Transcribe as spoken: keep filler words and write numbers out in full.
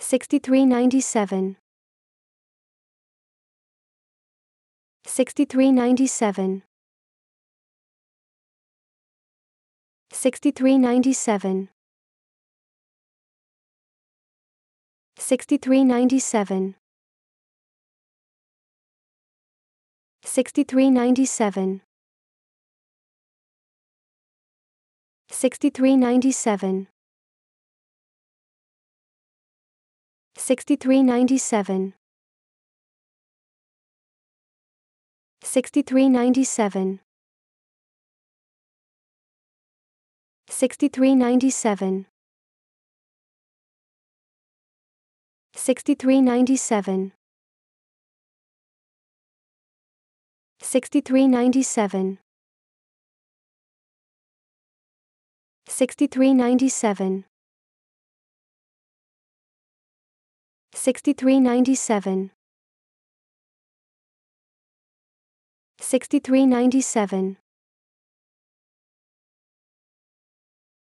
sixty-three ninety-seven, sixty-three ninety-seven, sixty-three ninety-seven, sixty-three ninety-seven, sixty-three ninety-seven, sixty-three ninety-seven, sixty-three ninety-seven, sixty-three ninety-seven, sixty-three ninety-seven, sixty-three ninety-seven, sixty-three ninety-seven, sixty-three ninety-seven, sixty-three ninety-seven, sixty-three ninety-seven,